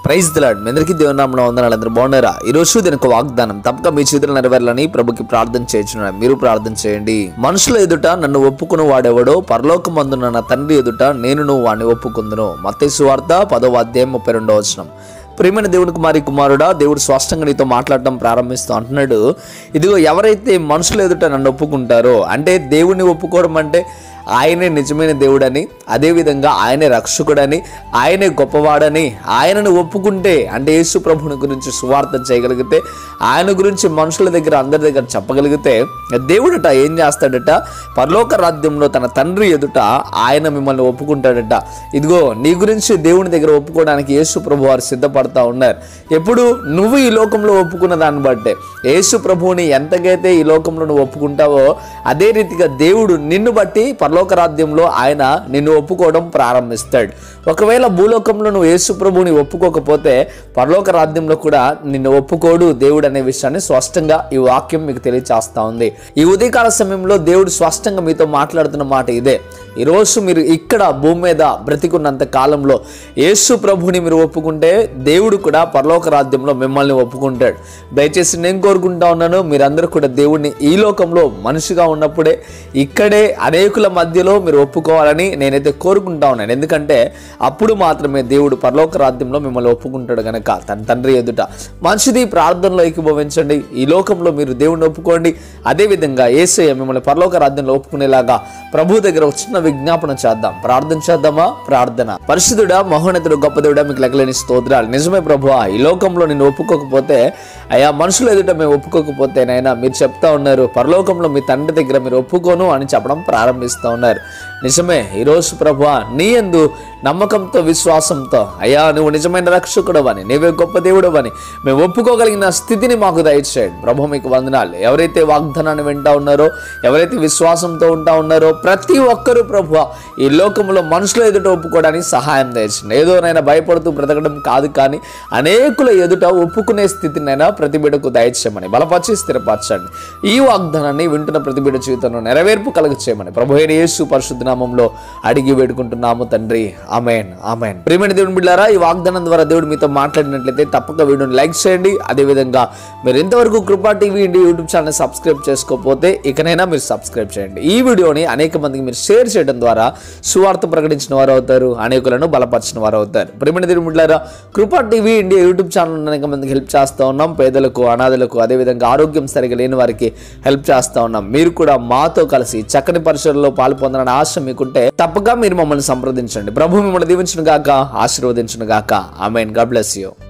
Praise the lord. మీ అందరికీ దేవుని నామమున వందనాలు. అందరూ బాగున్నారా? ఈ రోజు దీనికి ఒక వాగ్దానం తప్పక మీ చేతులు నెరవేరాలని ప్రభుకి ప్రార్థన చేయించున్నాను. మీరు ప్రార్థన చేయండి. మనుషుల ఎదుట నన్ను ఒప్పుకుని వాడెవడో పరలోకమందున్న నా తండ్రి ఎదుట నేను వాడిని ఒప్పుకుందును. మత్తయి సువార్త 10వ అధ్యాయం 32వ వచనం. ప్రియమైన దేవుని కుమారుడా, దేవుడు స్పష్టంగా నీతో మాట్లాడటం ప్రారంభిస్తూ అంటున్నాడు, ఇదిగో ఎవరైతే మనుషుల ఎదుట నన్ను ఒప్పుకుంటారో, అంటే దేవుణ్ణి ఒప్పుకోవడం అంటే ఆయనే నిజమైన దేవుడని, అదేవిధంగా ఆయనే రక్షకుడని, ఆయనే గొప్పవాడని, ఆయనను ఒప్పుకుంటే అంటే యేసు ప్రభుని గురించి సువార్త చేయగలిగితే, ఆయన గురించి మనుషుల దగ్గర అందరి దగ్గర చెప్పగలిగితే దేవుడట ఏం చేస్తాడట, పరలోక రాజ్యంలో తన తండ్రి ఎదుట ఆయన మిమ్మల్ని ఒప్పుకుంటాడట. ఇదిగో నీ గురించి దేవుని దగ్గర ఒప్పుకోవడానికి యేసు ప్రభు వారు సిద్ధపడతా ఉన్నారు. ఎప్పుడు నువ్వు ఈ లోకంలో ఒప్పుకున్న దాన్ని బట్టే యేసు ప్రభువుని ఎంతకైతే ఈ లోకంలో నువ్వు ఒప్పుకుంటావో అదే రీతిగా దేవుడు నిన్ను బట్టి పరలోక రాజ్యంలో ఆయన నిన్ను ఒప్పుకోవడం ప్రారంభిస్తాడు. ఒకవేళ భూలోకంలో నువ్వు యేసు ప్రభువుని ఒప్పుకోకపోతే పరలోక రాజ్యంలో కూడా నిన్ను ఒప్పుకోడు దేవుడు అనే విషయాన్ని స్పష్టంగా ఈ వాక్యం మీకు తెలియచేస్తా ఉంది. ఈ ఉదయకాల సమయంలో దేవుడు స్పష్టంగా మీతో మాట్లాడుతున్న మాట ఇదే. ఈరోజు మీరు ఇక్కడ భూమి మీద బ్రతికున్నంత కాలంలో యేసు ప్రభువుని మీరు ఒప్పుకుంటే దేవుడు కూడా పరలోక రాజ్యంలో మిమ్మల్ని ఒప్పుకుంటాడు. దయచేసి నేను కోరుకుంటా ఉన్నాను, మీరందరూ కూడా దేవుడిని ఈ లోకంలో మనిషిగా ఉన్నప్పుడే ఇక్కడే అనేకుల మధ్యలో మీరు ఒప్పుకోవాలని నేనైతే కోరుకుంటా ఉన్నాను. ఎందుకంటే అప్పుడు మాత్రమే దేవుడు పరలోక రాజ్యంలో మిమ్మల్ని ఒప్పుకుంటాడు గనక తన తండ్రి ఎదుట. మంచిది, ప్రార్థనలో ఏకీభవించండి. ఈ లోకంలో మీరు దేవుడిని ఒప్పుకోండి. అదేవిధంగా యేసయ్య మిమ్మల్ని పరలోక రాజ్యంలో ఒప్పుకునేలాగా ప్రభు దగ్గర ఒక చిన్న విజ్ఞాపన చేద్దాం. ప్రార్థన చేద్దామా? ప్రార్థన. పరిశుద్ధుడా, మహోన్నతుడు, గొప్ప దేవుడా, మీకు లెక్కలేని స్తోత్రాలు. నిజమే ప్రభువా, ఈ లోకంలో నిన్ను ఒప్పుకోకపోతే, అయ్యా మనుషుల ఎదుట మేము ఒప్పుకోకపోతే నైనా మీరు చెప్తా ఉన్నారు పరలోకంలో మీ తండ్రి దగ్గర మీరు ఒప్పుకోను అని చెప్పడం ప్రారంభిస్తూ ఉన్నారు. నిజమే. ఈరోజు ప్రభువా నీ యందు నమ్మకంతో విశ్వాసంతో అయ్యా నువ్వు నిజమైన రక్షకుడవని, నీవే గొప్ప దేవుడవని మేము ఒప్పుకోగలిగిన స్థితిని మాకు దయచేయండి ప్రభు. మీకు వందనాలు. ఎవరైతే వాగ్దానాన్ని వింటా ఉన్నారో, ఎవరైతే విశ్వాసంతో ఉంటా ఉన్నారో ప్రతి ఒక్కరూ ప్రభువా ఈ లోకంలో మనుషుల ఎదుట ఒప్పుకోవడానికి సహాయం దయచేయండి. ఏదోనైనా భయపడుతూ బ్రతకడం కాదు, కానీ అనేకుల ఎదుట ఒప్పుకునే స్థితినైనా ప్రతి బిడ్డకు దయచేయమని బలపరిచి స్థిరపరచండి. ఈ వాగ్దానాన్ని వింటున్న ప్రతి బిడ్డ జీవితంలో నెరవేర్పు కలుగ చేయమని ప్రభు అయిన యేసు పరిశుద్ధ నామములో అడిగి వేడుకుంటున్నాము తండ్రి. ఆమేన్, ఆమేన్. ప్రియమైన దేవుని బిడ్డలారా, ఈ వాగ్దానం ద్వారా దేవుడు మీతో మాట్లాడినట్లయితే తప్పక వీడియోని లైక్ చేయండి. అదేవిధంగా మీరు ఇంతవరకు కృపా టీవీ ఇండి యూట్యూబ్ ఛానల్ సబ్స్క్రైబ్ చేసుకోకపోతే ఇకనైనా మీరు సబ్స్క్రైబ్ చేయండి. ఈ వీడియోని అనేక మందికి మీరు షేర్ చేయడం ద్వారా సువార్త ప్రకటించిన వారు అవుతారు, అనేకులను బలపరిచిన వారు అవుతారు. ప్రియమైన దేవుని బిడ్డలారా, కృపా టీవీ ఇండియా యూట్యూబ్ ఛానల్ అనేక మందికి హెల్ప్ చేస్తూ ఉన్నాం. పేదలకు, అనాథలకు, అదేవిధంగా ఆరోగ్యం సరిగా లేని వారికి హెల్ప్ చేస్తూ ఉన్నాం. మీరు కూడా మాతో కలిసి చక్కని పరిసరాల్లో పాలు పొందాలని ఆశ మీకుంటే తప్పక మీరు మమ్మల్ని సంప్రదించండి. ప్రభు మిమ్మల్ని దీవించును గాక, ఆశీర్వదించును గాక. ఆమేన్. God bless you.